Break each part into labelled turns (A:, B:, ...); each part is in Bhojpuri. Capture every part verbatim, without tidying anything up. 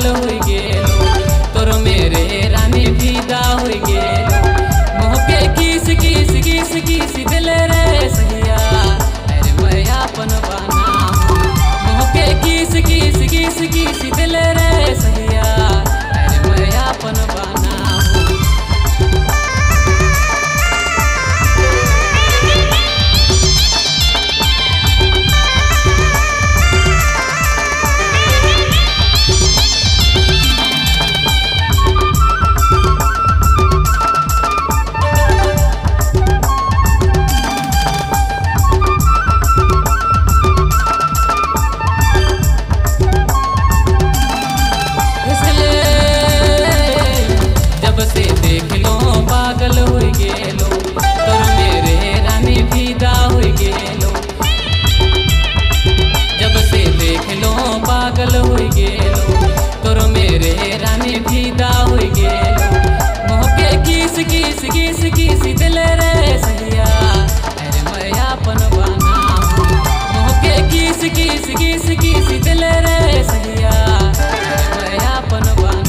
A: हो गेलो तोर मेरे रानी विदा हो गेलो मोहके किस किस किस किस दिल रे सहिया अरे मैं अपन बना मोहके किस किस किस किस दिल रे सहिया अरे मैं अपन बना पागल हो गेलो तोर मेरे रानी विदा हो गेलो जब से देख लो पागल हो गेलो तोर मेरे रानी विदा हो गेलो मोहके किस किस किस किस दिल रे सहिया अरे मैं अपन बना मोहके किस किस किस किस दिल रे सहिया अरे मैं अपन बना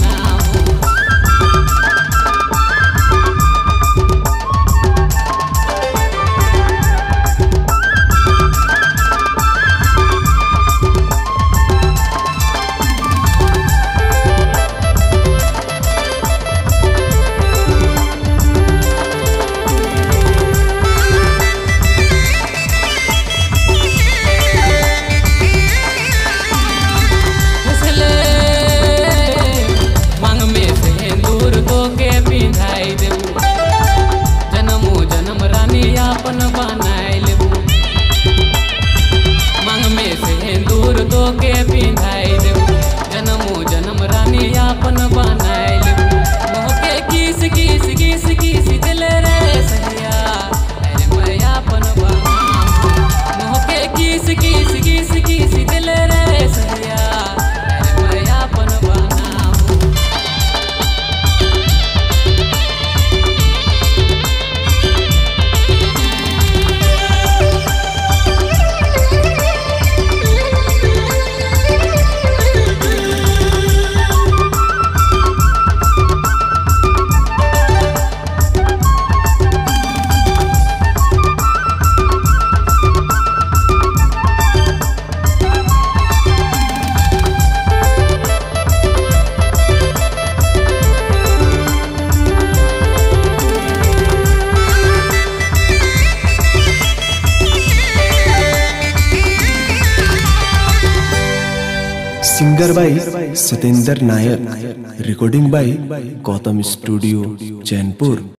A: जन्मो जन्म रानी अपन बनाए लेबू मांग में सिंदूर दो के पिंधाई देबू जन्मो जन्म रानी अपन बनाए लेबू मोहके किस किस किस किस दिल रे सहिया अरे मैं अपन बना मोहके किस किस किस किस दिल रे सहिया अरे मैं अपन बना
B: singer by Satendra Nair, recording by Gautam studio Chainpur.